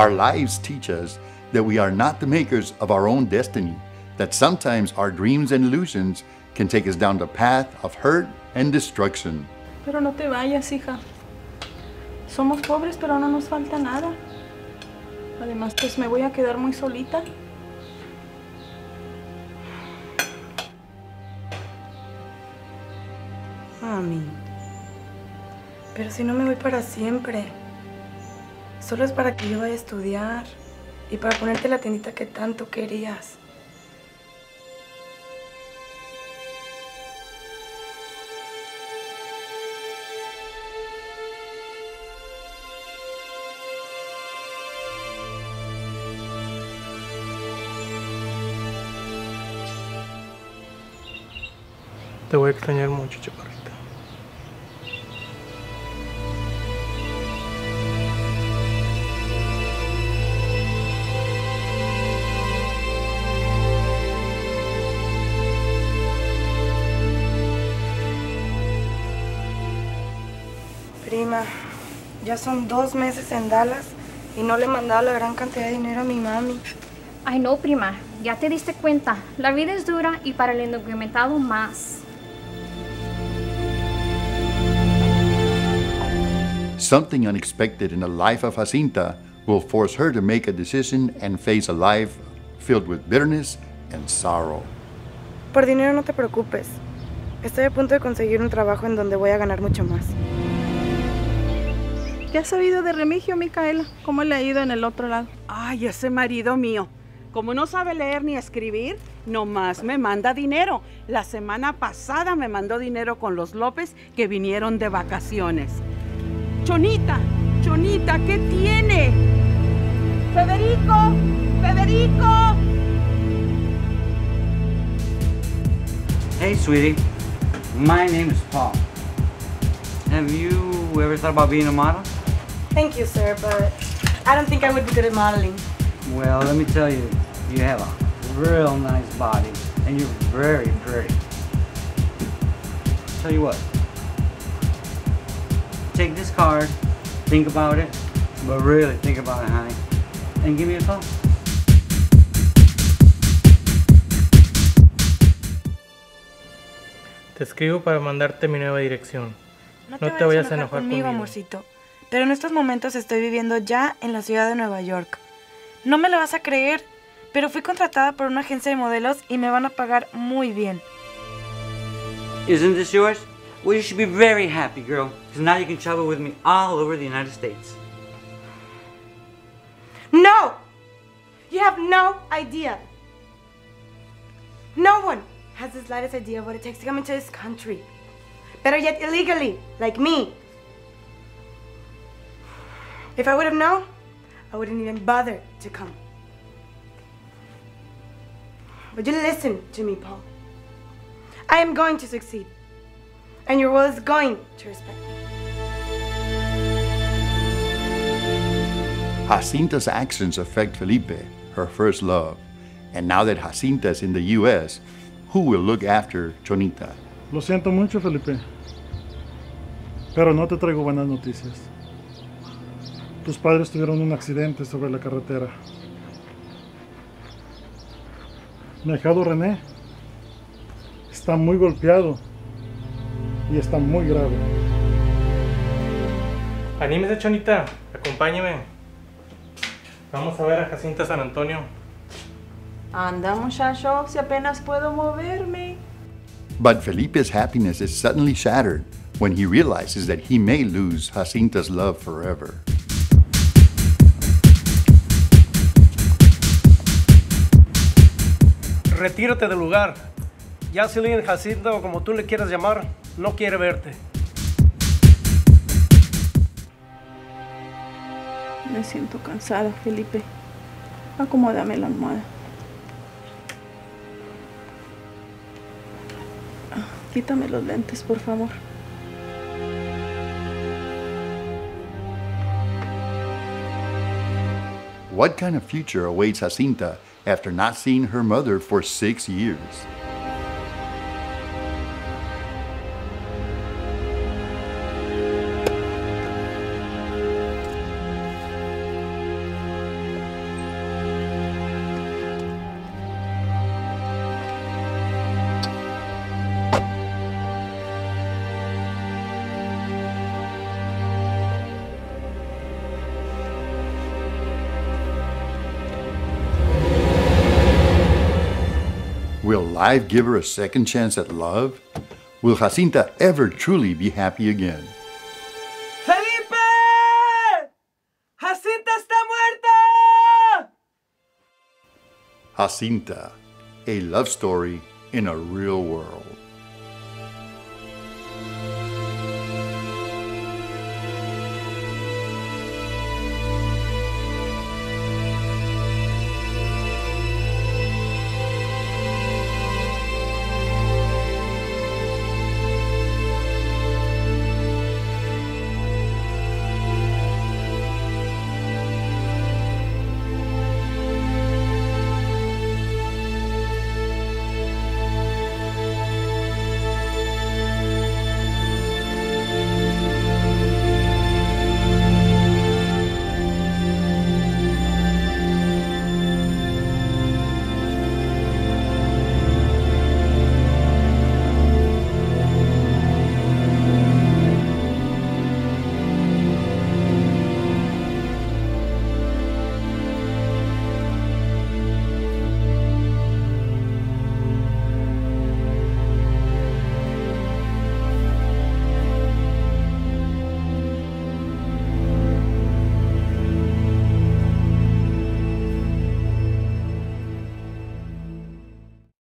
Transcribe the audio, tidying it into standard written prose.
Our lives teach us that we are not the makers of our own destiny, that sometimes our dreams and illusions can take us down the path of hurt and destruction. Pero no te vayas, hija. Somos pobres, pero no nos falta nada. Además, pues me voy a quedar muy solita. Mami, pero si no me voy para siempre. Solo es para que yo vaya a estudiar y para ponerte la tiendita que tanto querías. Te voy a extrañar mucho, chaparrita. Prima, ya son 2 meses en Dallas y no le he mandado la gran cantidad de dinero a mi mami. Ay, no, prima. Ya te diste cuenta. La vida es dura y para el indocumentado más. Something unexpected in the life of Jacinta will force her to make a decision and face a life filled with bitterness and sorrow. Por dinero no te preocupes. Estoy a punto de conseguir un trabajo en donde voy a ganar mucho más. ¿Qué has sabido de Remigio, Micaela? ¿Cómo le ha ido en el otro lado? Ay, ese marido mío. Como no sabe leer ni escribir, nomás me manda dinero. La semana pasada me mandó dinero con los López que vinieron de vacaciones. Chonita, Chonita, ¿qué tiene? Federico, Federico. Hey, sweetie. My name is Paul. Have you ever thought about being a model? Thank you, sir, but I don't think I would be good at modeling. Well, let me tell you, you have a real nice body, and you're very pretty. Tell you what, take this card, think about it, but really think about it, honey, and give me a call. Te escribo para mandarte mi nueva dirección. No te vayas a enojar conmigo, amorcito. Pero en estos momentos estoy viviendo ya en la ciudad de Nueva York. No me lo vas a creer, pero fui contratada por una agencia de modelos y me van a pagar muy bien. Isn't this yours? Well, you should be very happy, girl, because now you can travel with me all over the United States. No! You have no idea. No one has the slightest idea of what it takes to come into this country. Better yet, illegally, like me. If I would have known, I wouldn't even bother to come. But you listen to me, Paul. I am going to succeed. And your world is going to respect me. Jacinta's actions affect Felipe, her first love. And now that Jacinta's in the U.S., who will look after Chonita? Lo siento mucho, Felipe. Pero no te traigo buenas noticias. Tus padres tuvieron un accidente sobre la carretera. Mi ahijado René está muy golpeado y está muy grave. Anímese, Chonita, acompáñeme. Vamos a ver a Jacinta San Antonio. Anda, muchacho, si apenas puedo moverme. But Felipe's happiness is suddenly shattered when he realizes that he may lose Jacinta's love forever. Retírate del lugar. Jocelyn, Jacinta o como tú le quieras llamar, no quiere verte. Me siento cansada, Felipe. Acomódame la almohada. Quítame los lentes, por favor. What kind of future awaits Jacinta after not seeing her mother for 6 years? Will life give her a second chance at love? Will Jacinta ever truly be happy again? ¡Felipe! ¡Jacinta está muerta! Jacinta, a love story in a real world.